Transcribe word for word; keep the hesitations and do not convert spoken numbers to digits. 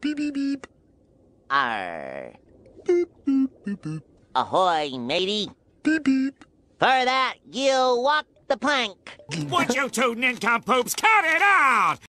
Beep, beep, beep. Arr. Boop, boop, boop, boop. Ahoy, matey. Beep, beep. For that, you walk the plank. Would you two nincompoops cut it out?